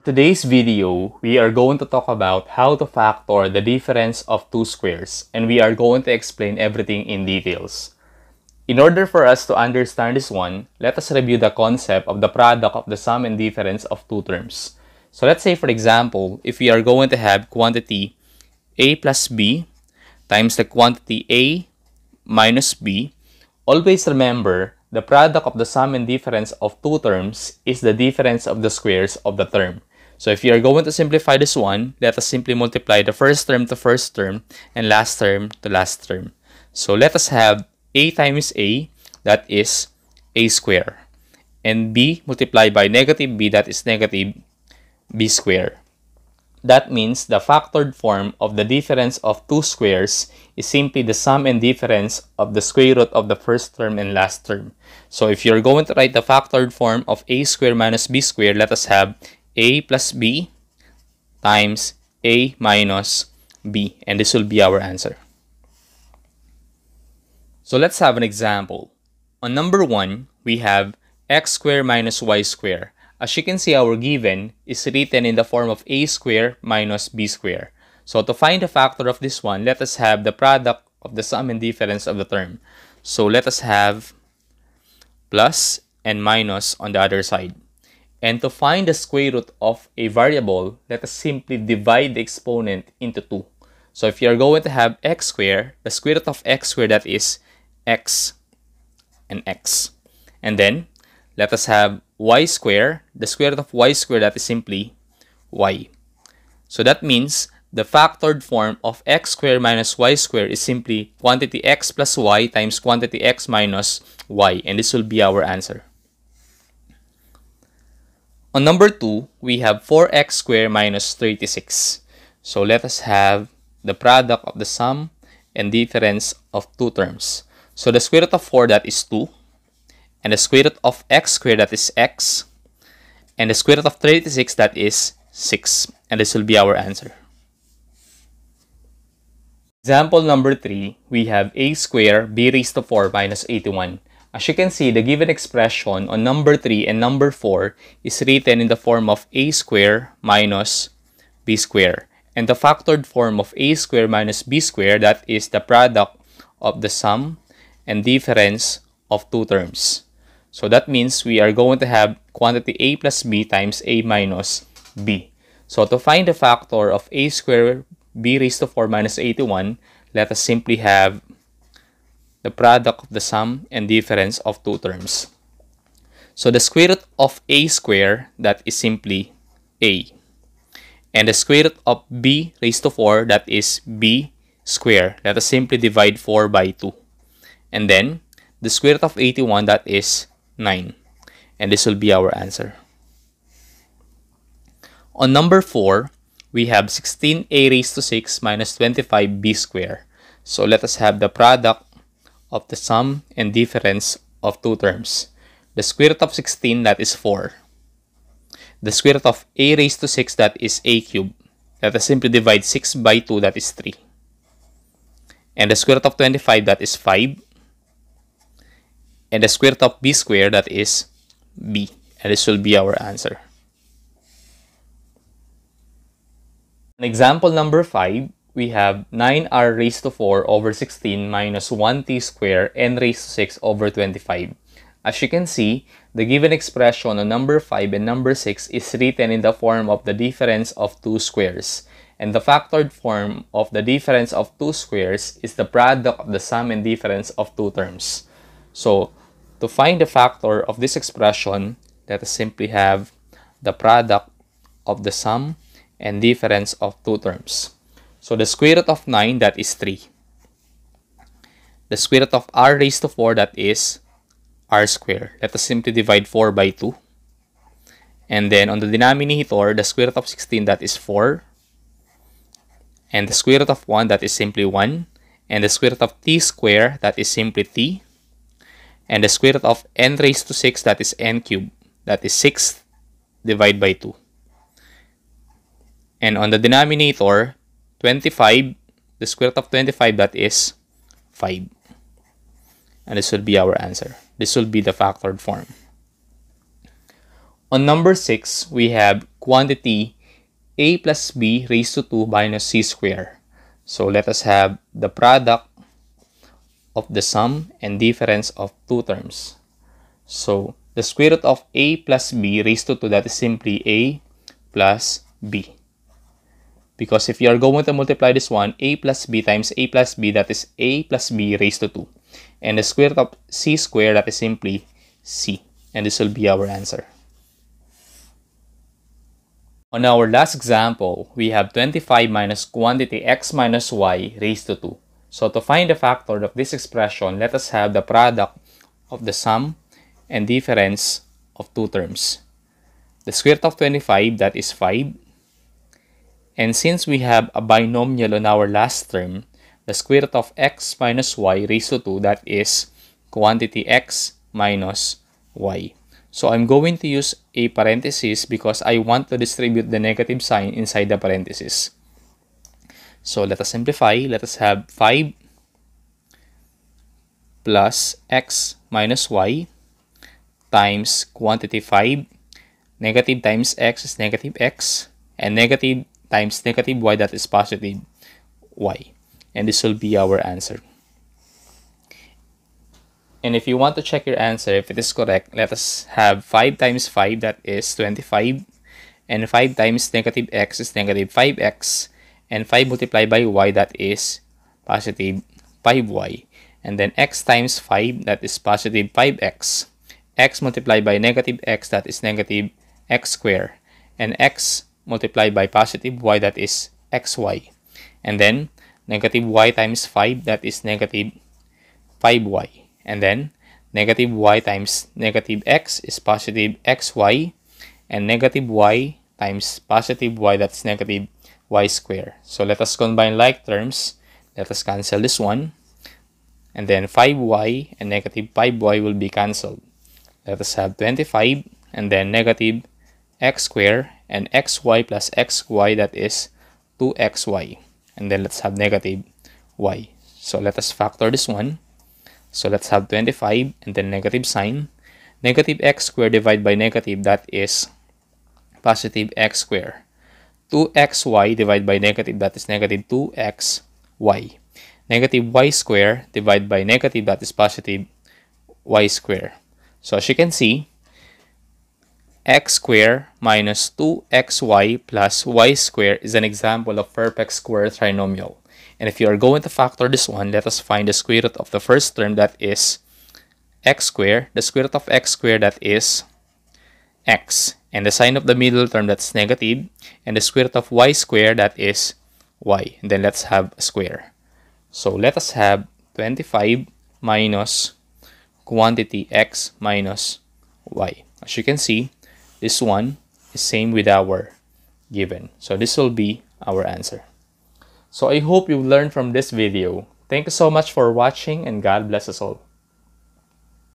Today's video, we are going to talk about how to factor the difference of two squares, and we are going to explain everything in details. In order for us to understand this one, let us review the concept of the product of the sum and difference of two terms. So let's say, for example, if we are going to have quantity a plus b times the quantity a minus b, always remember the product of the sum and difference of two terms is the difference of the squares of the term. So if you are going to simplify this one, let us simply multiply the first term to first term and last term to last term. So let us have a times a, that is a square, and b multiplied by negative b, that is negative b square. That means the factored form of the difference of two squares is simply the sum and difference of the square root of the first term and last term. So if you're going to write the factored form of a square minus b square, let us have a plus b times a minus b, and this will be our answer. So let's have an example. On number 1, we have x squared minus y squared. As you can see, our given is written in the form of a squared minus b squared. So to find the factor of this one, let us have the product of the sum and difference of the term. So let us have plus and minus on the other side. And to find the square root of a variable, let us simply divide the exponent into 2. So if you are going to have x squared, the square root of x squared, that is x and x. And then let us have y squared, the square root of y squared, that is simply y. So that means the factored form of x squared minus y squared is simply quantity x plus y times quantity x minus y, and this will be our answer. On number 2, we have 4x squared minus 36. So let us have the product of the sum and difference of two terms. So the square root of 4, that is 2. And the square root of x squared, that is x. And the square root of 36, that is 6. And this will be our answer. Example number 3, we have a squared b raised to 4 minus 81. As you can see, the given expression on number 3 and number 4 is written in the form of a squared minus b squared. And the factored form of a squared minus b squared, that is the product of the sum and difference of two terms. So that means we are going to have quantity a plus b times a minus b. So to find the factor of a squared b raised to 4 minus 81, let us simply have the product of the sum and difference of two terms. So the square root of a squared, that is simply a. And the square root of b raised to 4, that is b squared. Let us simply divide 4 by 2. And then the square root of 81, that is 9. And this will be our answer. On number 4, we have 16a raised to 6 minus 25b squared. So let us have the product of the sum and difference of two terms. The square root of 16, that is 4. The square root of a raised to 6, that is a cubed. Let us simply divide 6 by 2, that is 3. And the square root of 25, that is 5. And the square root of b squared, that is b. And this will be our answer. In example number 5, we have 9r raised to 4 over 16 minus 1t squared n raised to 6 over 25. As you can see, the given expression on number 5 and number 6 is written in the form of the difference of two squares. And the factored form of the difference of two squares is the product of the sum and difference of two terms. So to find the factor of this expression, let us simply have the product of the sum and difference of two terms. So the square root of 9, that is 3. The square root of r raised to 4, that is r squared. Let us simply divide 4 by 2. And then on the denominator, the square root of 16, that is 4. And the square root of 1, that is simply 1. And the square root of t squared, that is simply t. And the square root of n raised to 6, that is n cubed. That is 6 divided by 2. And on the denominator, 25, the square root of 25, that is 5. And this will be our answer. This will be the factored form. On number 6, we have quantity a plus b raised to 2 minus c squared. So let us have the product of the sum and difference of two terms. So the square root of a plus b raised to 2, that is simply a plus b. Because if you are going to multiply this one, a plus b times a plus b, that is a plus b raised to 2. And the square root of c squared, that is simply c. And this will be our answer. On our last example, we have 25 minus quantity x minus y raised to 2. So to find the factor of this expression, let us have the product of the sum and difference of two terms. The square root of 25, that is 5. And since we have a binomial on our last term, the square root of x minus y raised to 2, that is quantity x minus y. So I'm going to use a parenthesis because I want to distribute the negative sign inside the parenthesis. So let us simplify. Let us have 5 plus x minus y times quantity 5. Negative times x is negative x. And negative times negative y, that is positive y. And this will be our answer. And if you want to check your answer, if it is correct, let us have 5 times 5, that is 25. And 5 times negative x is negative 5x. And 5 multiplied by y, that is positive 5y. And then x times 5, that is positive 5x. X multiplied by negative x, that is negative x squared. And x multiplied by positive y, that is xy. And then negative y times 5, that is negative 5y. And then negative y times negative x is positive xy. And negative y times positive y, that's negative y squared. So let us combine like terms. Let us cancel this one. And then 5y and negative 5y will be cancelled. Let us have 25 and then negative x squared and xy plus xy, that is 2xy. And then let's have negative y. So let us factor this one. So let's have 25 and then negative sign. Negative x squared divided by negative, that is positive x squared. 2xy divided by negative, that is negative 2xy. Negative y squared divided by negative, that is positive y squared. So as you can see, x squared minus 2xy plus y squared is an example of perfect square trinomial. And if you are going to factor this one, let us find the square root of the first term, that is x squared. The square root of x squared, that is x. And the sign of the middle term, that's negative. And the square root of y squared, that is y. And then let's have a square. So let us have 25 minus quantity x minus y. As you can see, this one is same with our given. So this will be our answer. So I hope you learned from this video. Thank you so much for watching and God bless us all.